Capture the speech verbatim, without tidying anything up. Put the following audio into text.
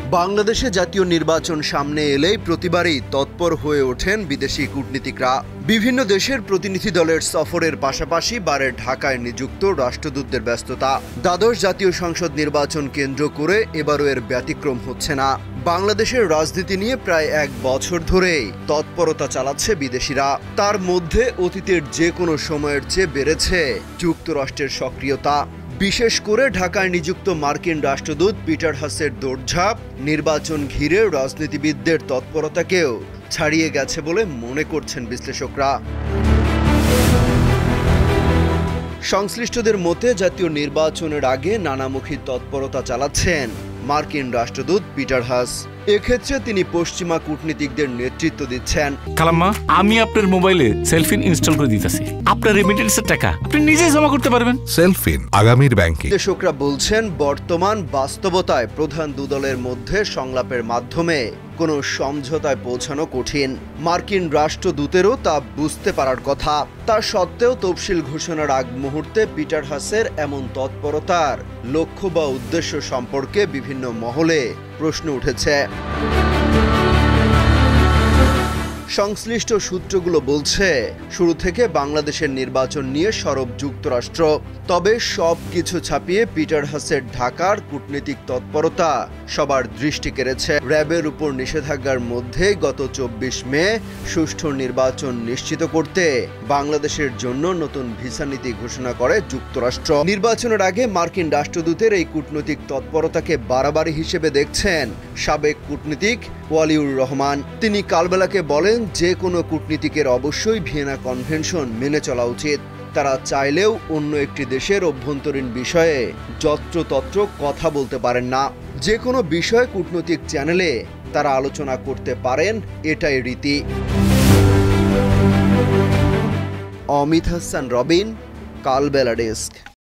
বাংলাদেশে জাতীয় নির্বাচন সামনে এলেই প্রতিবারই তৎপর হয়ে ওঠেন বিদেশি কূটনীতিকরা। বিভিন্ন দেশের প্রতিনিধি দলের সফরের পাশাপাশি বারে ঢাকায় নিযুক্ত রাষ্ট্রদূতদের ব্যস্ততা। দ্বাদশ জাতীয় সংসদ নির্বাচন কেন্দ্র করে এবারও এর ব্যতিক্রম হচ্ছে না। বাংলাদেশের রাজনীতি নিয়ে প্রায় এক বছর ধরেই তৎপরতা চালাচ্ছে বিদেশিরা। তার মধ্যে অতীতের যে কোনো সময়ের চেয়ে বেড়েছে যুক্তরাষ্ট্রের সক্রিয়তা। বিশেষ করে ঢাকায় নিযুক্ত মার্কিন রাষ্ট্রদূত পিটার হাসের দৌড়ঝাঁপ নির্বাচন ঘিরে রাজনীতিবিদদের তৎপরতাকেও ছাড়িয়ে গেছে বলে মনে করছেন বিশ্লেষকরা। সংশ্লিষ্টদের মতে জাতীয় নির্বাচনের আগে নানামুখী তৎপরতা চালাচ্ছেন মার্কিন রাষ্ট্রদূত পিটার হাস। এক্ষেত্রে তিনি পশ্চিমা কূটনীতিকদের নেতৃত্ব দিচ্ছেন। খালাম্মা, আমি আপনার মোবাইলে সেলফিন ইনস্টল করে দিতেছি। আপনার রেমিটেন্সের টাকা আপনি নিজেই জমা করতে পারবেন। সেলফিন আগামীর ব্যাংকিং। বিশ্লেষকরা বলছেন, বর্তমান বাস্তবতায় প্রধান দুদলের মধ্যে সংলাপের মাধ্যমে কোনো সমঝোতায় পৌঁছানো কঠিন। মার্কিন রাষ্ট্রদূতেরও তা বুঝতে পারার কথা। তা সত্ত্বেও তফসিল ঘোষণার আগ মুহূর্তে পিটার হাসের এমন তৎপরতার লক্ষ্য বা উদ্দেশ্য সম্পর্কে বিভিন্ন মহলে প্রশ্ন উঠেছে। সংশ্লিষ্ট সূত্রগুলো বলছে, শুরু থেকে বাংলাদেশের নির্বাচন নিয়ে সরব যুক্তরাষ্ট্র। তবে সব কিছু ছাপিয়ে পিটার হাসের ঢাকার কূটনৈতিক তৎপরতা সবার দৃষ্টি কেড়েছে। র্যাবের উপর নিষেধাজ্ঞার মধ্যে গত চব্বিশ মে সুষ্ঠু নির্বাচন নিশ্চিত করতে বাংলাদেশের জন্য নতুন ভিসা নীতি ঘোষণা করে যুক্তরাষ্ট্র। নির্বাচনের আগে মার্কিন রাষ্ট্রদূতের এই কূটনৈতিক তৎপরতাকে বাড়াবাড়ি হিসেবে দেখছেন সাবেক কূটনীতিক ওয়ালিউর রহমান। তিনি কালবেলাকে বলেন, যে কোনো কূটনীতিকের অবশ্যই ভিয়েনা কনভেনশন মেনে চলা উচিত। তারা চাইলেও অন্য একটি দেশের অভ্যন্তরীণ বিষয়ে যত্রতত্র কথা বলতে পারেন না। যে কোনো বিষয়ে কূটনৈতিক চ্যানেলে তারা আলোচনা করতে পারেন, এটাই রীতি। অমিত হাসান রবিন, কালবেলা ডেস্ক।